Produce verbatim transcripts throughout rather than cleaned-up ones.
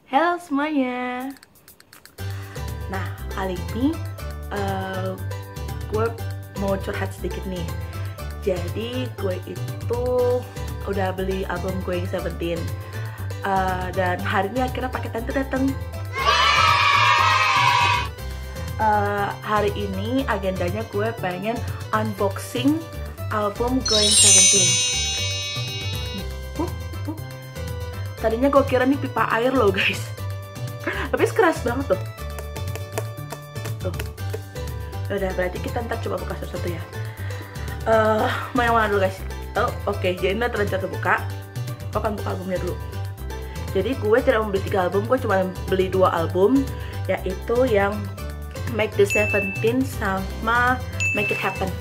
Halo semuanya. Nah, kali ini uh, gue mau curhat sedikit nih. Jadi gue itu udah beli album gue yang Seventeen, uh, dan hari ini akhirnya paketan tuh dateng. Uh, hari ini agendanya gue pengen unboxing album Going Seventeen. Tadinya gue kira nih pipa air loh guys, tapi keras banget tuh. Tuh. Udah, berarti kita ntar coba buka satu-satu ya. Uh, mau yang mana dulu guys? Oh oke, okay. Jadi ntar terlanjur buka. Gue akan buka albumnya dulu. Jadi gue tidak membeli tiga album, gue cuma beli dua album, yaitu yang Make the Seventeen sama Make It Happen.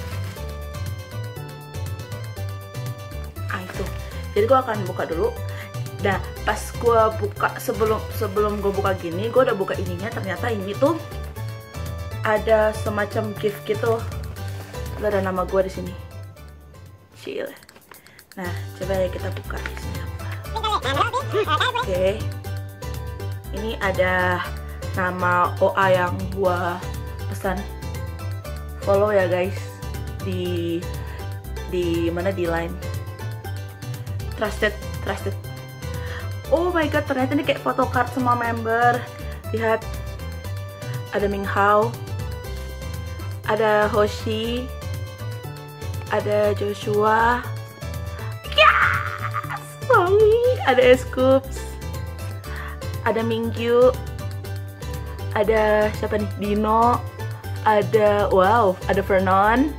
Ah itu. Jadi gue akan buka dulu. Nah, pas gue buka, sebelum sebelum gue buka gini, gue udah buka ininya. Ternyata ini tuh ada semacam gift gitu. Ada nama gue di sini. Chill. Nah, coba ya kita buka di sini apa. Oke. Okay. Ini ada nama O A yang gue pesan. Follow ya guys di di mana di Line. Trusted, trusted. Oh my god, ternyata ini kayak photocard semua member. Lihat, ada Ming Hao, ada Hoshi, ada Joshua, yes, Sami, ada Scoops, ada Mingyu, ada siapa nih, Dino, ada wow, ada Vernon,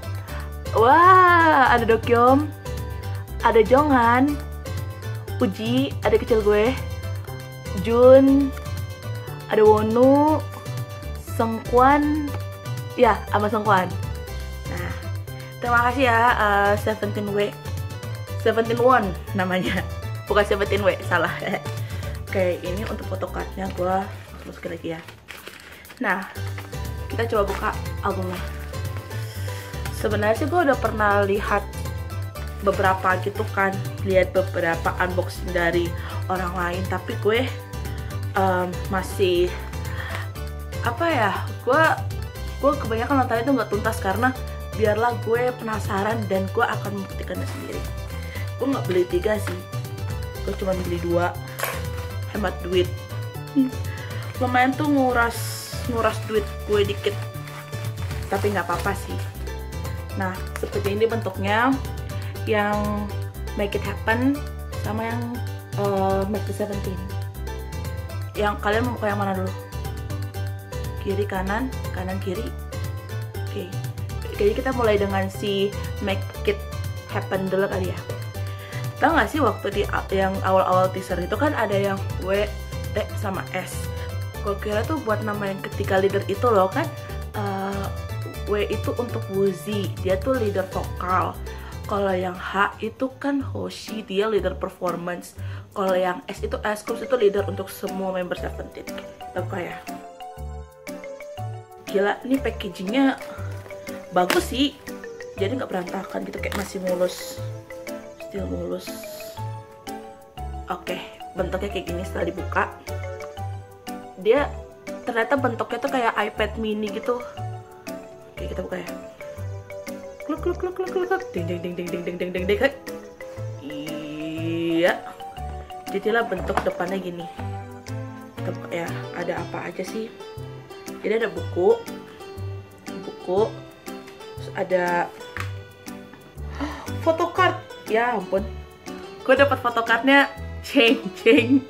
wah, ada Dokyom, ada Jonghan, Uji, ada kecil gue, Jun, ada Wonu, Sengkwan, ya sama Sengkwan. Nah, terima kasih ya uh, Seventeen W, Seventeen One namanya, bukan Seventeen W, salah. Oke, ini untuk photocardnya gue masukin lagi ya. Nah, kita coba buka albumnya. Sebenarnya sih gue udah pernah lihat beberapa gitu kan, lihat beberapa unboxing dari orang lain, tapi gue um, masih apa ya, gue gue kebanyakan nonton itu nggak tuntas karena biarlah gue penasaran dan gue akan membuktikannya sendiri. Gue nggak beli tiga sih, gue cuma beli dua, hemat duit. Lumayan tuh nguras nguras duit gue dikit, tapi nggak apa-apa sih. Nah, seperti ini bentuknya, yang Make It Happen sama yang uh, Make the Seventeen. Yang kalian mau buka yang mana dulu? Kiri kanan, kanan kiri. Oke. Okay. Jadi kita mulai dengan si Make It Happen dulu kali ya. Tahu nggak sih waktu di yang awal-awal teaser itu kan ada yang W, T sama S. Gue kira tuh buat nama yang ketiga leader itu loh kan. Uh, W itu untuk Woozi, dia tuh leader vokal. Kalau yang H itu kan Hoshi, dia leader performance. Kalau yang S itu Scoops, itu leader untuk semua member Seventeen. Tahu ya? Gila, ini packagingnya bagus sih. Jadi nggak berantakan gitu, kayak masih mulus, still mulus. Oke, bentuknya kayak gini setelah dibuka. Dia ternyata bentuknya tuh kayak iPad mini gitu. Oke, kita buka ya. Kluk kluk kluk kluk kluk kluk, ding ding ding ding ding ding ding ding ding. Iya, jadilah bentuk depannya gini. Kita buka ya, ada apa aja sih? Jadi ada buku, buku, terus ada photocard. Ya ampun, gue dapat photocardnya, ceng ceng.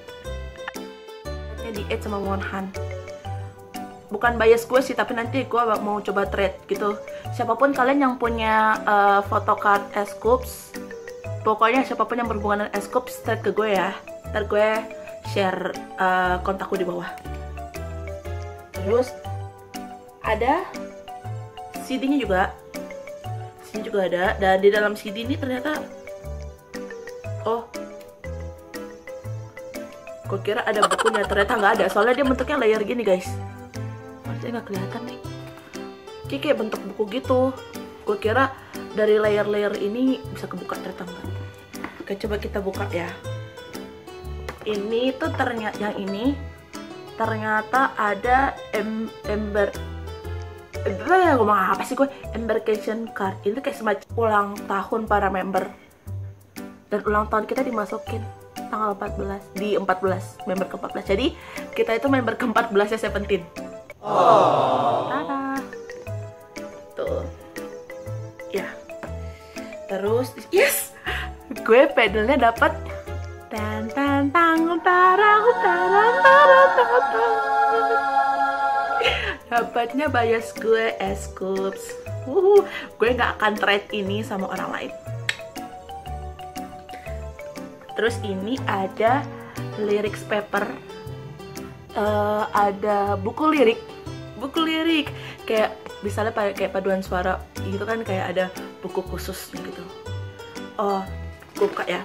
Ini di Ed sama Wonhan. Bukan bias gue sih, tapi nanti gue mau coba trade gitu. Siapapun kalian yang punya uh, photocard Scoops, pokoknya siapapun yang berhubungan dengan Scoops, trade ke gue ya. Ntar gue share uh, kontakku di bawah. Terus ada C D-nya juga. C D juga ada. Dan di dalam C D ini ternyata, oh, gue kira ada bukunya, ternyata nggak ada. Soalnya dia bentuknya layer gini guys. Masih nggak kelihatan nih. Kayak, kayak bentuk buku gitu. Gue kira dari layer-layer ini bisa kebuka, ternyata enggak. Oke, coba kita buka ya. Ini tuh ternyata yang ini ternyata ada em, ember Itu ya ngomong apa sih gue? Embarkation card. Itu kayak semacam ulang tahun para member. Dan ulang tahun kita dimasukin tanggal empat belas di empat belas, member ke empat belas. Jadi kita itu member ke empat belas ya Seventeen. Oh. Tada. Tuh. Ya. Terus yes. Gue pedalnya dapat tan tan tang tarang tarang tarang tarang. Dapatnya bias gue Scoops. Uh, gue nggak akan trade ini sama orang lain. Terus ini ada lyrics paper, uh, ada buku lirik, buku lirik kayak misalnya kayak paduan suara gitu kan, kayak ada buku khusus gitu. Oh, gue buka ya.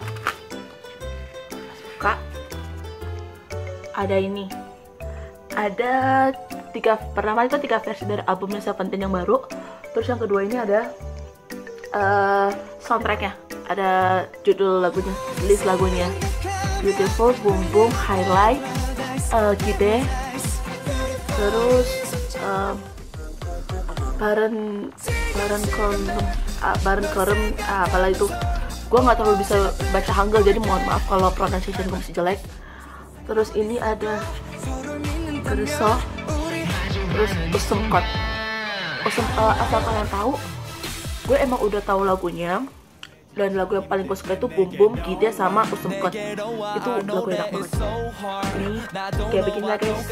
Buka. Ada ini. Ada tiga, pertama itu tiga versi dari albumnya Seventeen yang baru. Terus yang kedua ini ada uh, soundtracknya, ada judul lagunya, list lagunya, Beautiful, Boom Boom, Highlight, uh, Gide, terus uh, Baren Baren Korem, uh, Baren Korem, uh, apalah itu. Gue nggak terlalu bisa baca Hangul, jadi mohon maaf kalau pronunciation gue masih jelek. Terus ini ada Kerso, terus Usumkot. Usum, uh, asal kalian tahu, gue emang udah tahu lagunya, dan lagu yang paling gue suka itu Boom Boom, Gide, sama Usumkot. Itu lagu enak banget. Ini kayak begini lah guys.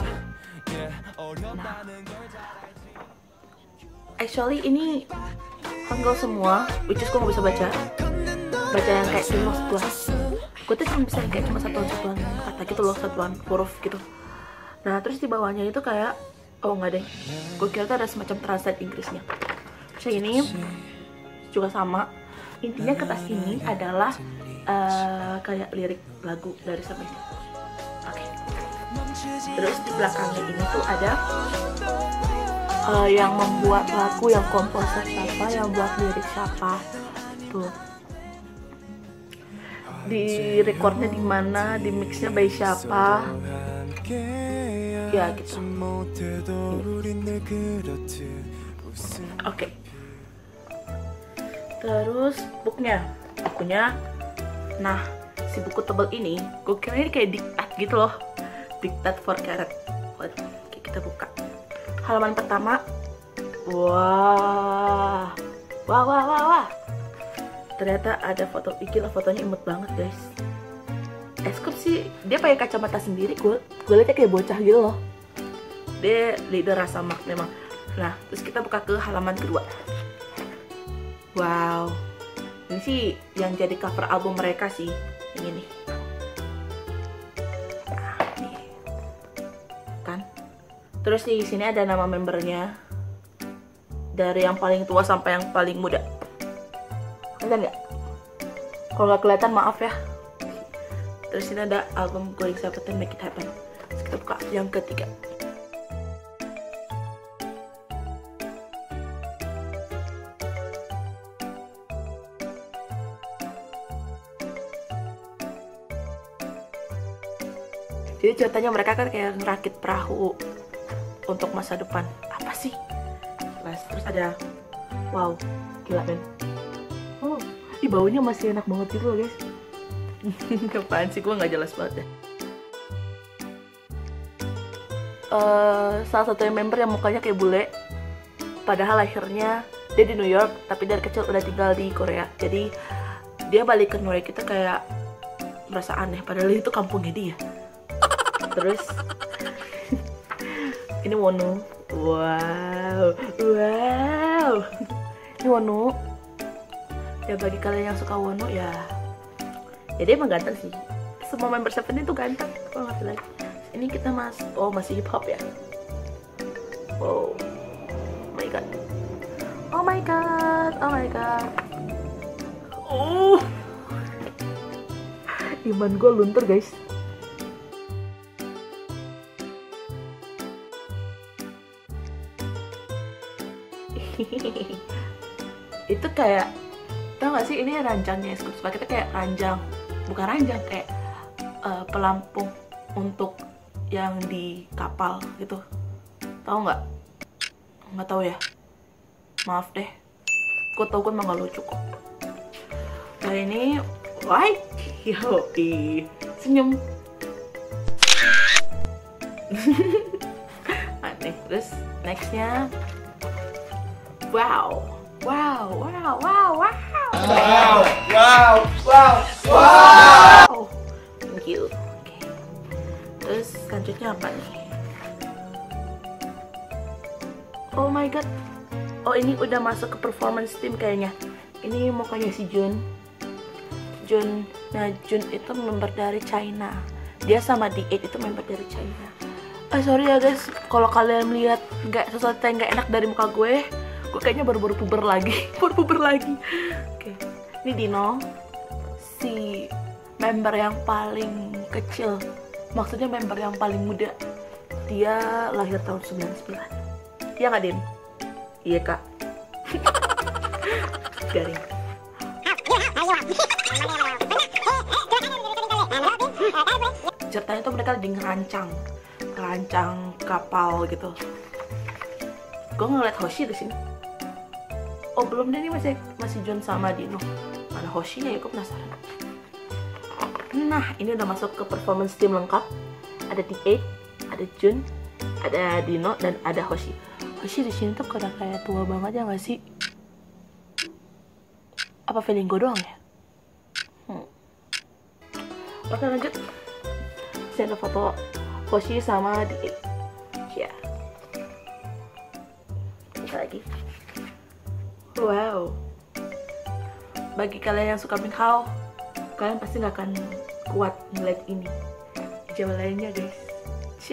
Nah, actually ini Hangul semua, which is gue gak bisa baca. Baca yang kayak cuma gue. Gue tuh cuma bisa yang kayak cuma satuan-satuan kata gitu loh, satuan huruf gitu. Nah terus di bawahnya itu kayak, oh nggak deh, gue kira tuh ada semacam translate Inggrisnya. Terus yang ini juga sama. Intinya kertas ini adalah uh, kayak lirik lagu dari Seventeen. Oke. Okay. Terus di belakangnya ini tuh ada uh, yang membuat lagu, yang komposer siapa, yang buat lirik siapa, tuh. Di recordnya di mana, di mixnya by siapa. Ya gitu. Oke. Okay. Terus bukunya, bukunya. Nah, si buku tebal ini, gue kira ini kayak diktat gitu loh, diktat for carat. Oke, kita buka. Halaman pertama, wah, wah, wah, wah, wah. Ternyata ada foto, gila fotonya imut banget guys. Scoops sih, dia pakai kacamata sendiri, gue gue liatnya kayak bocah gitu loh. Dia leader rasa mak memang. Nah, terus kita buka ke halaman kedua. Wow, ini sih yang jadi cover album mereka sih, yang ini. Nah, nih. Kan? Terus di sini ada nama membernya, dari yang paling tua sampai yang paling muda. Kelihatan nggak? Kalau nggak kelihatan maaf ya. Terus ini ada album Going Seventeen Make It Happen. Terus kita buka yang ketiga. Jadi ceritanya mereka kan kayak ngerakit perahu untuk masa depan. Apa sih? Jelas. Terus ada, wow, gila men. Oh, di baunya masih enak banget gitu loh guys. Apaan sih, gue nggak jelas banget ya. Uh, salah satu yang member yang mukanya kayak bule, padahal lahirnya dia di New York, tapi dari kecil udah tinggal di Korea. Jadi dia balik ke New York itu kayak merasa aneh, padahal itu kampungnya dia. Terus ini Wonu, wow, wow, ini Wonu. Ya bagi kalian yang suka Wonu ya. Ya dia emang ganteng sih. Semua member Seventeen itu ganteng. Kalau nggak lagi. Ini kita mas, oh masih hip hop ya. Wow, oh my god, oh my god, oh my god. Oh, iman gue luntur guys. Itu kayak, tau gak sih ini ranjangnya Scoops, kita kayak ranjang. Bukan ranjang, kayak uh, pelampung untuk yang di kapal gitu. Tahu nggak? Nggak tahu ya. Maaf deh. Gue tau gue emang gak lucu kok. Nah ini, wah, yoi, senyum. Aneh. Terus nextnya, wow, wow, wow, wow, wow, wow, wow, wow, wow. Thank you. Okay. Terus selanjutnya apa nih? Oh my god. Oh ini udah masuk ke performance team kayaknya. Ini mukanya si Jun. Jun, nah Jun itu member dari China. Dia sama D eight itu member dari China. Eh sorry ya guys, kalau kalian melihat nggak sesuatu yang nggak enak dari muka gue, gue kayaknya baru-baru puber lagi, baru puber lagi. Oke, ini Dino, si member yang paling kecil, maksudnya member yang paling muda. Dia lahir tahun sembilan puluh sembilan. Iya nggak Din? Iya kak. Garing. Ceritanya tuh mereka lagi ngerancang, ngerancang kapal gitu. Gue ngeliat Hoshi di sini. Oh belum deh, ini masih masih Jun sama Dino. Mana Hoshinya ya? Gue penasaran. Nah ini udah masuk ke performance team lengkap. Ada D eight, ada Jun, ada Dino, dan ada Hoshi. Hoshi di sini tuh kayak kayak tua banget ya nggak sih? Apa feeling gue doang ya? Hmm. Oke lanjut. Sini ada foto Hoshi sama D eight. Ya. Kita lagi. Wow. Bagi kalian yang suka Minghao, kalian pasti nggak akan kuat ngeliat ini. Jauh lainnya guys. Cih.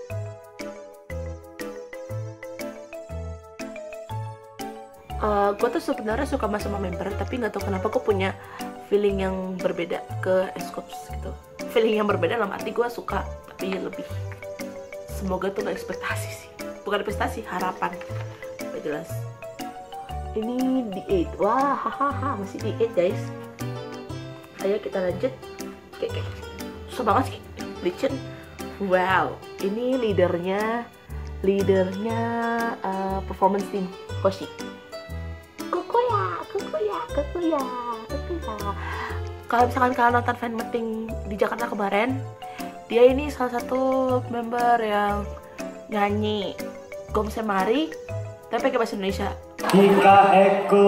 Uh, gue tuh sebenarnya suka mas sama member, tapi nggak tahu kenapa gue punya feeling yang berbeda ke Escoops gitu. Feeling yang berbeda dalam arti gue suka, tapi lebih. Semoga tuh gak ekspektasi sih. Bukan ekspektasi, harapan. Gak jelas. Ini D eight. Wah, hahaha, masih D eight guys. Ayo kita lanjut. Oke, oke. Susah banget sih, licin. Wow, ini leadernya, leadernya uh, performance team Hoshi. Kukuya, kukuya, kukuya, kukuya. Kalau misalkan kalian nonton fan meeting di Jakarta kemarin, dia ini salah satu member yang nyanyi Gomse Mari tapi pakai bahasa Indonesia. Kita Eko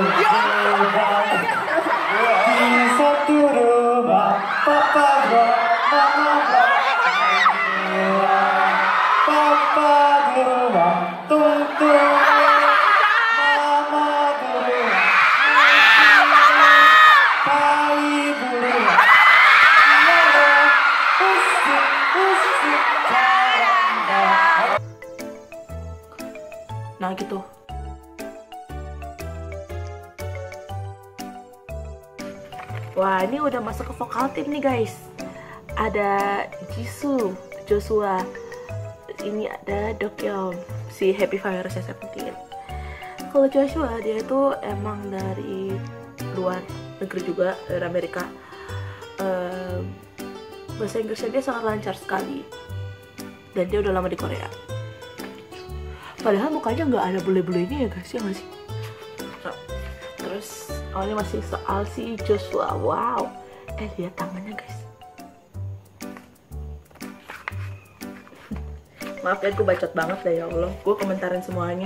di satu rumah, papa gua, mama gua, papa di rumah, tung tung, mama di rumah, bayi di rumah, usik usik caranda. Nah gitu. Wah, ini udah masuk ke vokal tim nih guys. Ada Jisoo, Joshua. Ini ada Dokyeom, si Happy Virus Seventeen. Kalau Joshua, dia itu emang dari luar negeri juga, dari Amerika. Um, bahasa Inggrisnya dia sangat lancar sekali. Dan dia udah lama di Korea. Padahal mukanya nggak ada bule-bulenya ya guys, ya nggak sih? Nah, terus oh ini masih soal si Joshua. Wow, eh lihat tangannya guys. Maaf ya, gue bacot banget lah ya Allah. Gue komentarin semuanya.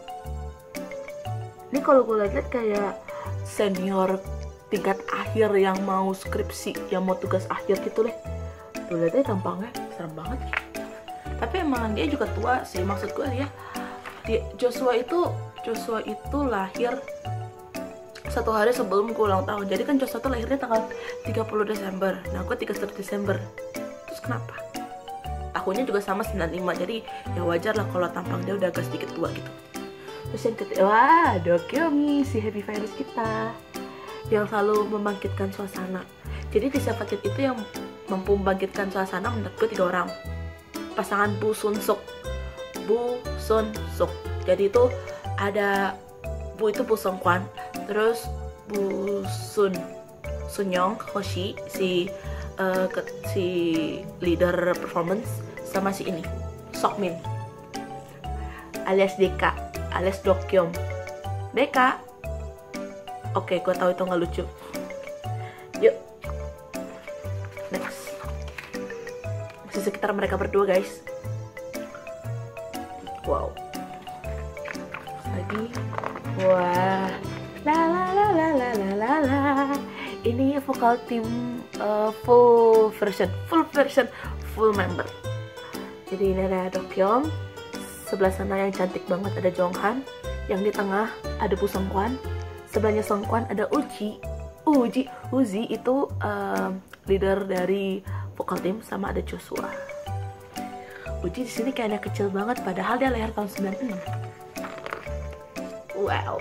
Ini kalau gue lihat kayak senior tingkat akhir yang mau skripsi, yang mau tugas akhir gitu deh. Tuh lihat aja tampangnya, serem banget. Tapi emang dia juga tua sih, maksud gue ya. Dia, Joshua itu Joshua itu lahir satu hari sebelum gue ulang tahun. Jadi kan Joshua tuh lahirnya tanggal tiga puluh Desember. Nah gue tiga puluh satu Desember. Terus kenapa? Tahunnya juga sama sembilan puluh lima. Jadi ya wajar lah kalau tampang dia udah agak sedikit tua gitu. Terus yang ketiga, wah Dokyeom, si Happy Virus kita, yang selalu membangkitkan suasana. Jadi di Seventeen itu yang mampu membangkitkan suasana menurut gue tiga orang. Pasangan Bu Sun Suk, Bu Sun Suk. Jadi itu ada Bu itu Bu Sung Kwan, terus Bu Sun Sun Young Hoshi, si uh, ke si leader performance sama si ini Seokmin alias D K alias Dokyeom. D K, oke, gue tahu itu nggak lucu. Yuk, next. Masih sekitar mereka berdua, guys. Wow. Lagi, wah, la la la la la la la la. Ini vokal tim uh, full version, full version, full member. Jadi ini ada Dokyeom, sebelah sana yang cantik banget ada Jonghan, yang di tengah ada Bu Seungkwan, sebelahnya Seungkwan ada Uji, Uji, Uzi itu uh, leader dari vokal tim, sama ada Joshua. Uji di sini kayaknya kecil banget, padahal dia lahir tahun sembilan puluh enam. Wow.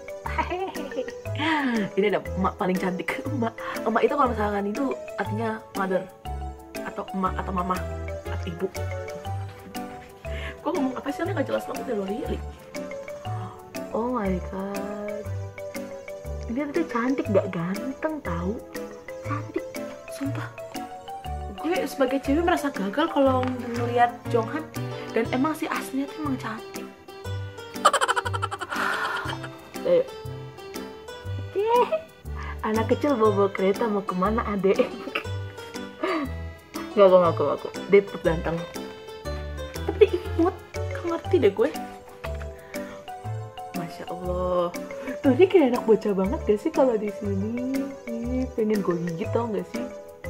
Ini ada emak paling cantik. Emak, emak itu kalau misalkan itu artinya mother atau emak atau mama atau ibu. Gue ngomong apa sih, nggak jelas banget ya lo Lili. Oh my god, dia tuh cantik, gak ganteng tahu, cantik, sumpah. Gue sebagai cewek merasa gagal kalau ngeliat Jonghan, dan emang sih aslinya tuh emang cantik. Eh, anak kecil bawa kereta mau kemana adek? Gak, gue ngaku ngaku, dia tetap ganteng. Tapi imut, gak ngerti deh gue. Masya Allah, tuh dia kayak anak bocah banget gak sih kalau di sini? Ih, pengen gue gigit tau gak sih?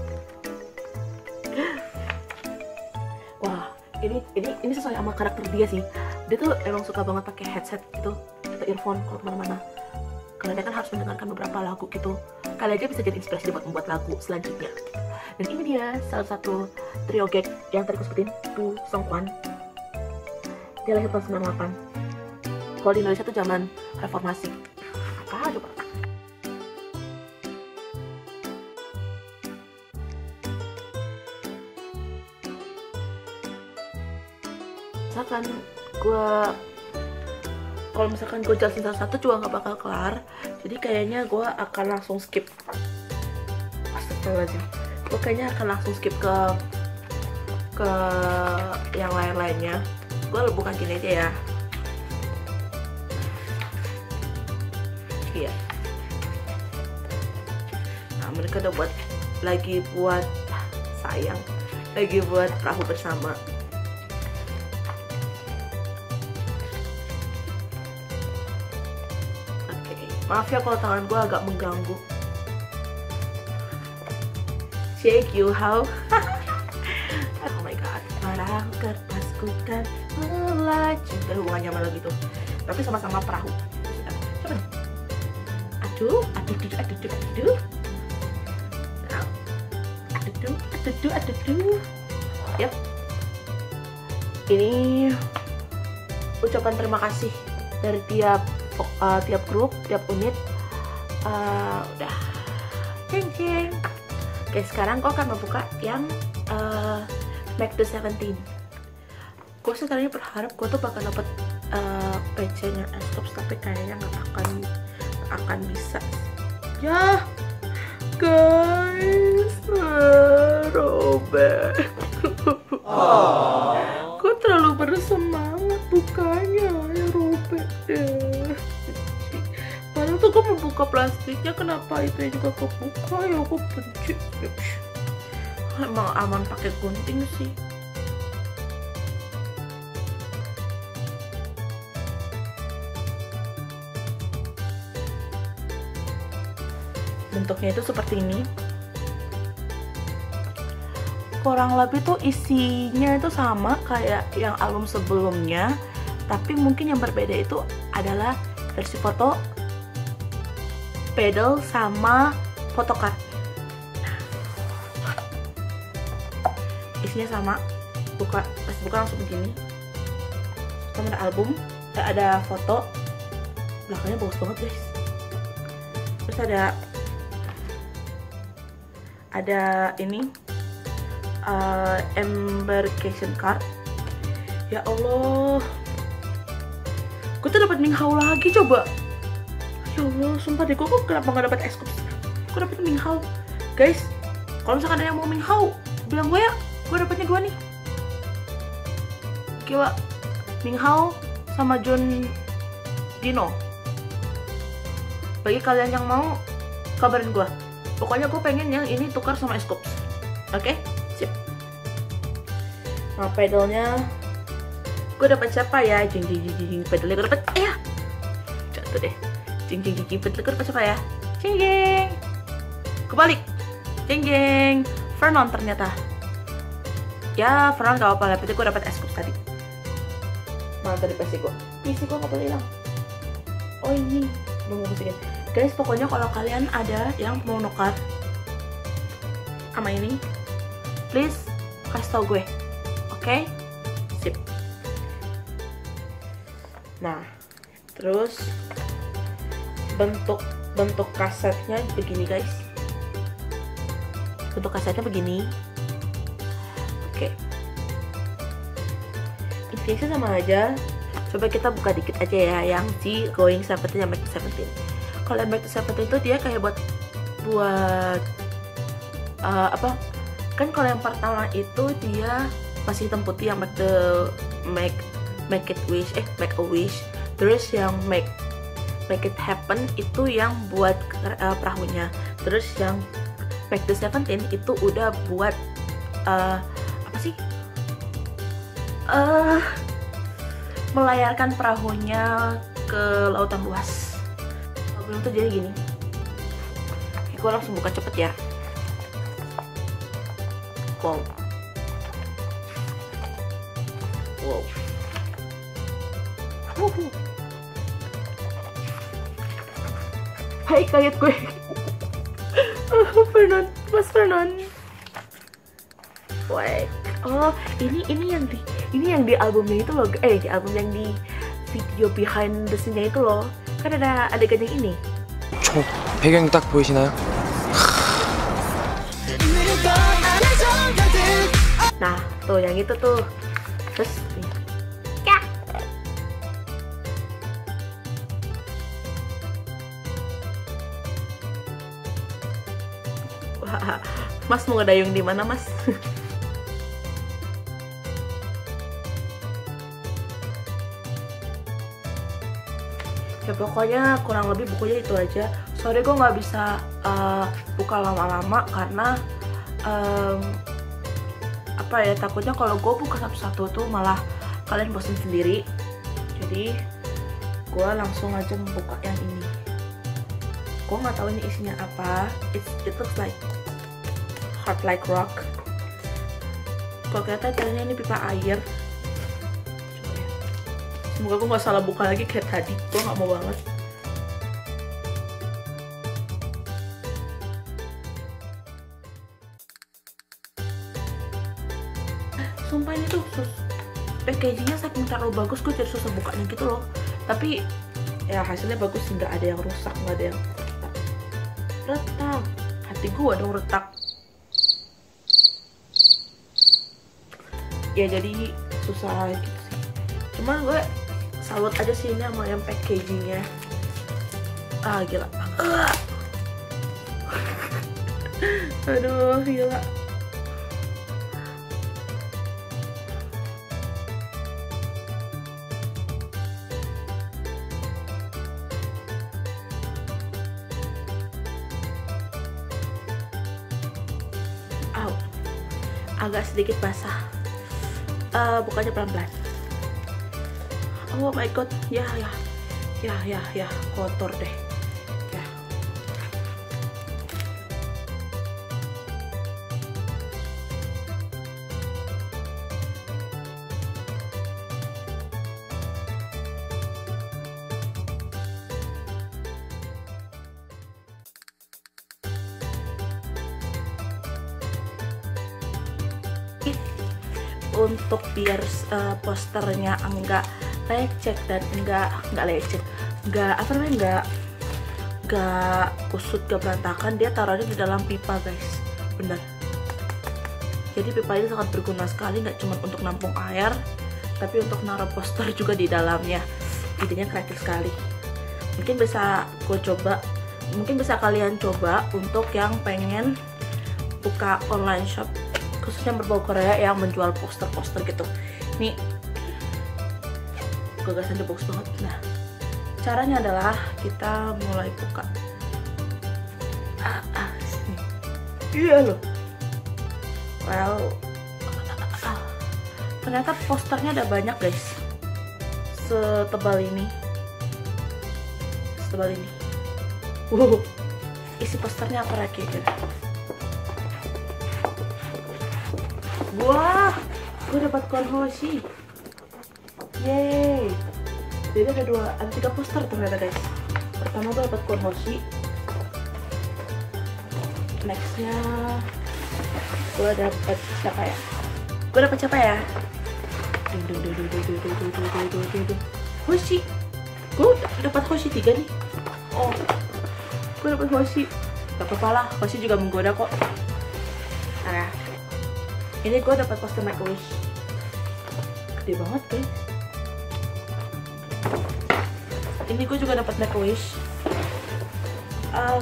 Wah, ini ini ini sesuai sama karakter dia sih. Dia tuh emang suka banget pakai headset gitu atau earphone kalau kemana-mana. Karena dia kan harus mendengarkan beberapa lagu gitu. Kali aja bisa jadi inspirasi buat membuat lagu selanjutnya. Dan ini dia salah satu trio gag yang tadi aku sebutin, Bu Seungkwan. Dia lahir tahun sembilan puluh delapan. Kalau di Indonesia tuh zaman reformasi. Apa coba? Misalkan gue kalau misalkan gue jelasin satu-satu juga nggak bakal kelar, jadi kayaknya gue akan langsung skip. Astagfirullahaladzim, gue kayaknya akan langsung skip ke ke yang lain-lainnya. Gue bukan gini aja ya. Iya. Nah, mereka udah buat lagi buat sayang, lagi buat perahu bersama. Maaf ya kalau tangan gue agak mengganggu. Shake you how. Oh my god. Perahu kertasku kan melaju. Gak hubungannya sama lagu itu, tapi sama-sama perahu. Coba. Aduh, aduh, aduh, aduh, aduh, aduh. Nah. Aduh, aduh, aduh, aduh, aduh. Yap. Ini ucapan terima kasih dari tiap Uh, tiap grup, tiap unit. uh, Udah ceng ceng. Oke, sekarang gue akan membuka yang uh, Make the seventeen. Gue sih tadinya berharap gue tuh bakal dapet uh, P C-nya Aesop, tapi kayaknya gak akan gak akan bisa. Ya guys, robek. Gue terlalu bersemangat bukanya, ya robek deh. Padahal tuh gue membuka plastiknya, kenapa itu juga kebuka ya? Aku benci. Emang aman pakai gunting sih. Bentuknya itu seperti ini. Kurang lebih tuh isinya itu sama kayak yang album sebelumnya, tapi mungkin yang berbeda itu adalah versi foto, pedal, sama photocard. Isinya sama, buka pas buka langsung begini. Sama ada album, eh, ada foto, belakangnya bagus banget guys. Terus ada ada ini uh, embarkation card. Ya Allah, gue tuh dapat Minghao lagi coba. Ya Allah, sumpah deh, gue kok kenapa nggak dapat Aesop? Gue dapet Minghao, guys. Kalau misalkan ada yang mau Minghao, bilang gue ya, gue dapetnya dua nih. Gila, Minghao sama Jun Dino. Bagi kalian yang mau, kabarin gue. Pokoknya gue pengen yang ini tukar sama Escoops. Oke, okay? Sip. Nah, pedalnya gue dapat siapa ya? Jing jing jing jing, pedalnya gue dapat. Eh ya, jatuh deh. Jing jing jing, pedalnya gue dapat siapa ya? Jing jing. Kebalik. Jing jing. Vernon ternyata. Ya, Vernon gak apa-apa, tapi gue dapat Escoops tadi. Mana tadi P C gue? P C gue gak boleh hilang. Oh ini, belum mau masukin. Guys, pokoknya kalau kalian ada yang mau nukar sama ini, please kasih tau gue. Oke? Okay? Sip. Nah, terus bentuk bentuk kasetnya begini guys. Bentuk kasetnya begini. Oke. Okay. Intinya sama aja. Coba kita buka dikit aja ya yang si Going Seventeen yang Back to Seventeen. Kalau yang Back to Seventeen itu dia kayak buat buat uh, apa? Kan kalau yang pertama itu dia masih hitam putih yang Make the Make Make It Wish, eh Make a Wish. Terus yang Make Make It Happen itu yang buat uh, perahunya. Terus yang Back to Seventeen itu udah buat uh, apa sih? Uh, melayarkan perahunya ke lautan luas. Belum tuh jadi gini. Oke, gue langsung buka cepet ya. Wow. Wow. Wuhu. Hai, kaget gue. Oh, Vernon, Mas Vernon. Wait. Oh, ini ini yang di ini yang di albumnya itu loh. Eh, di album yang di video behind the scene-nya itu loh. Kan ada adegan yang ini. 저 배경 딱 보이시나요? Nah, tuh yang itu tuh. Terus nih. Ya. Wah, Mas mau ngedayung di mana, Mas? Ya pokoknya kurang lebih bukunya itu aja. Sorry gue nggak bisa uh, buka lama-lama karena um, apa ya, takutnya kalau gue buka satu-satu tuh malah kalian bosan sendiri. Jadi gue langsung aja membuka yang ini. Gue nggak tahu ini isinya apa. It's, it looks like hard like rock. Kok ternyata caranya ini pipa air. Semoga gue gak salah buka lagi kayak tadi. Gue gak mau banget. Sumpah ini tuh sus packagingnya saking terlalu bagus, gue jadi susah bukanya gitu loh. Tapi ya hasilnya bagus sih, gak ada yang rusak, gak ada yang retak. Retak. Hati gue dong retak. Ya jadi susah gitu sih. Cuman gue salut aja sih ini sama yang packagingnya. Ah gila. uh. Aduh gila. Au, agak sedikit basah. Uh, bukanya pelan-pelan. Oh my god, ya ya, ya ya ya, kotor deh, ya. Untuk biar uh, posternya enggak lecet dan enggak enggak lecet, enggak apa namanya enggak enggak kusut, enggak berantakan, dia taruhnya di dalam pipa guys, bener. Jadi pipa ini sangat berguna sekali, nggak cuma untuk nampung air, tapi untuk naruh poster juga di dalamnya. Idenya kreatif sekali. Mungkin bisa gue coba, mungkin bisa kalian coba untuk yang pengen buka online shop khususnya berbau Korea yang menjual poster-poster gitu. Nih gagasan the box banget. Nah, caranya adalah kita mulai buka. Ah, ah, sini. Iya loh. Well, ah, ternyata posternya ada banyak guys. Setebal ini, setebal ini. Wow, isi posternya apa lagi? Wah, gue dapat Konhoshi. Yeay. Jadi ada dua, ada tiga poster ternyata guys. Pertama gue dapat Konhoshi. Nextnya gue dapat siapa ya? Gue dapat siapa ya? Hoshi. Gue dapat Hoshi tiga nih. Oh, gue dapat Hoshi. Gak apa-apa lah, Hoshi juga menggoda kok. Nah, ini gue dapat poster Make a Wish. Gede banget guys. Ini gue juga dapat Make a Wish. Uh,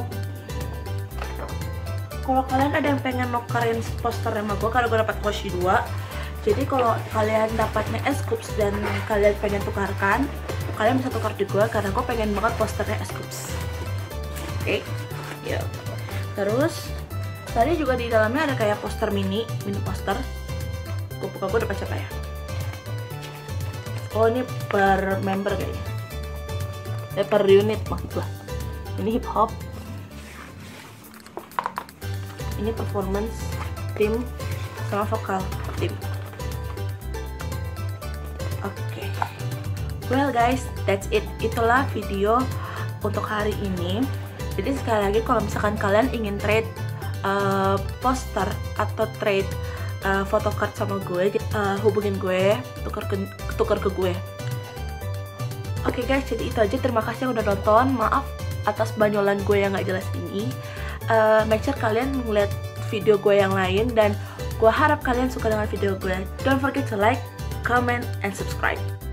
kalau kalian ada yang pengen nukerin poster sama gue, karena gue dapat Hoshi dua. Jadi kalau kalian dapatnya S-Cups dan kalian pengen tukarkan, kalian bisa tukar di gue karena gue pengen banget posternya S-Cups. Oke, okay. Ya. Terus tadi juga di dalamnya ada kayak poster mini, mini poster. Gue buka, gue dapat siapa ya? Oh, ini per member kayaknya. Eh, per unit maksud gue. Ini hip hop. Ini performance tim sama vokal tim. Oke, okay. Well guys, that's it. Itulah video untuk hari ini. Jadi sekali lagi kalau misalkan kalian ingin trade uh, poster atau trade uh, photocard sama gue, uh, hubungin gue, tukar ke tukar ke gue. Oke okay guys, jadi itu aja. Terima kasih yang udah nonton. Maaf atas banyolan gue yang gak jelas ini. Uh, make sure kalian ngeliat video gue yang lain dan gue harap kalian suka dengan video gue. Don't forget to like, comment, and subscribe.